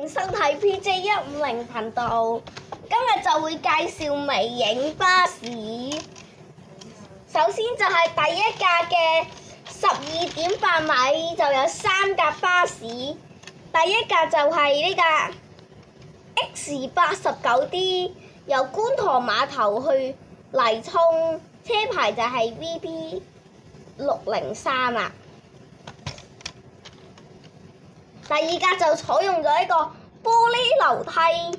迎收睇 PJ150頻道。今日就會介紹微型巴士。首先就係第一架嘅12.8米，就有3架巴士。第一架就係呢架 X89D， 由觀塘碼頭去泥涌，車牌就係 VP603啊。第二架就採用咗一個玻璃樓梯，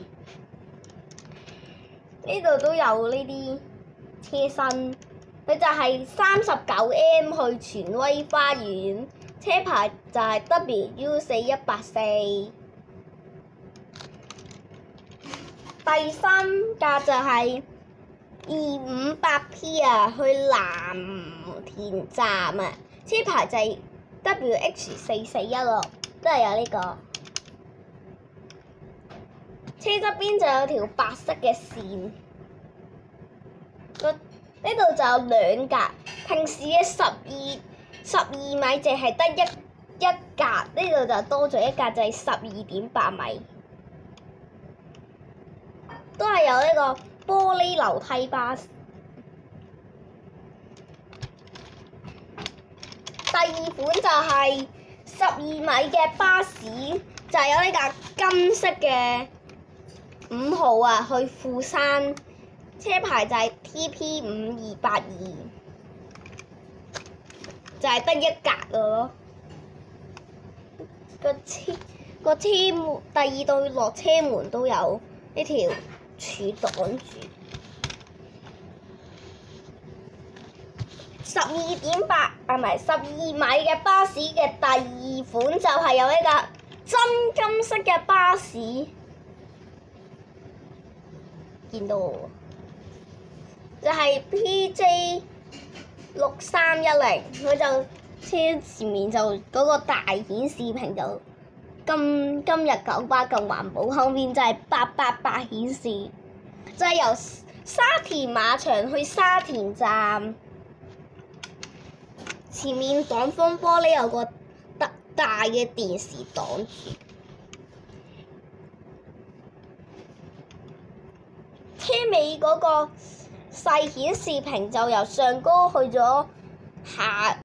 呢度都有呢啲車身，佢就係39M 去荃威花園，車牌就係 WU4184。第三架就係258P 啊，去藍田站啊，車牌就係 WH441咯。都係有呢個，車側邊就有條白色嘅線，呢度就有2格，平時嘅12米淨係得一格，呢度就多咗一格，就係12.8米，都係有呢個玻璃樓梯巴士。第二款就係12米嘅巴士，就係有呢架金色嘅5號啊，去富山，車牌就係 TP5282，就係得一格咯。個車門第二對落車門都有呢條柱擋住。12米嘅巴士嘅第二款就係有一架真金色嘅巴士，見到喎，就係 PJ6310，佢就車前面就嗰個大顯示屏就今日九巴更環保，後面就係888顯示，就係由沙田馬場去沙田站。前面擋風玻璃有個大嘅電視擋住，車尾嗰個細顯示屏就由上高去咗下